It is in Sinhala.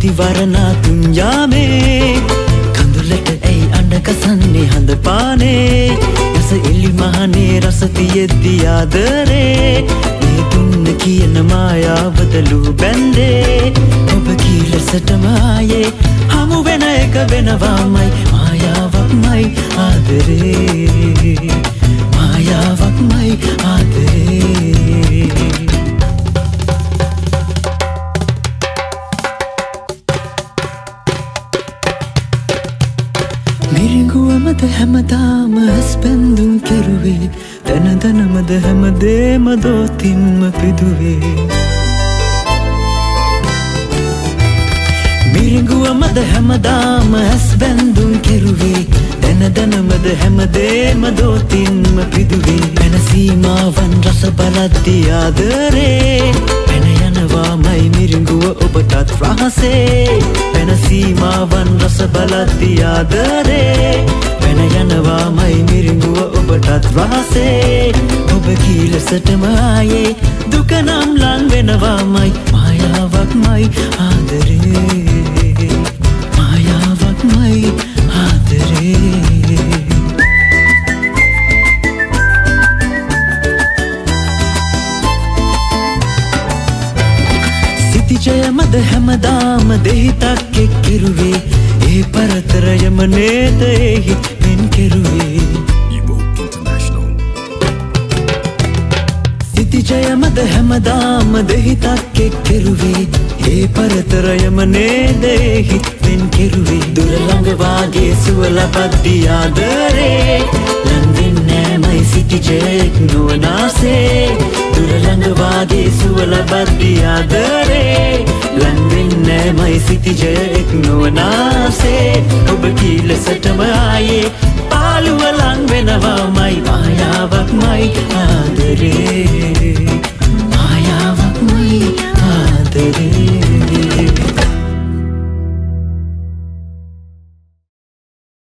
වරණා තුන්යාමේ කඳුලට ඇයි අඬ කසන්නේ හඳ පානේ රස එලි මහනේ රස තියෙද්දි ආදරේ මේ දුන්න කියන මායාවදලු බැන්දේ ඔබ කීලසටම ආයේ හමු වෙන එක වෙනවාමයි මායාවක්මයි ආදරේ මායාවක්මයි ආදරේ මිරිඟුවමද හැමදාම ඇස්පැන්දුම් කෙරුවේ දන දනමද හැමදේම දෝතින්ම පිදුවේ මිරිඟුවමද හැමදාම ඇස්බැන්දුම් කෙරුවේ දන දනමද හැමදේම දෝතින්ම පිදුවේ පැන සීමාවන් රස බලද්දි ආදරේ පැන යනවාමයි මිරිඟුව ඔබටත් රහසේ පැන සීමාවන් රස බලද්දි ආදරේ පැන යනවාමයි මිරිඟුව ඔබටත් රහසේ ඔබ කීලසටම ආයේ දුක නම් ලං වෙනවාමයි මායාවක්මයි ආදරේ මායාවක්මයි ආදරේ සිතිජයමද හැමදාම දෙහිතක් එක්කිරුවේ ඒ පරතරයම නේද එහි පෙන් කෙරුවේ සිතිජයමද හැමදාම දෙහිතක් එක්කිරුවේ ඒ පරතරයම නේද එහි පෙන් කෙරුවේ දුර ළඟ වාගේ සුව ලබද්දි ආදරේ ලං වෙන්නෑමයි සිතිජයෙක් නොවනාසේ දුර ළඟ වාගේ සුව ලබද්දි ආදරේ ලං වෙන්නෑමයි සිතිජයෙක් නොවනාසේ ඔබ කීලසටම ආයේ පාළුව ලං වෙනවාමයි මායාවක්මයි ආදරේ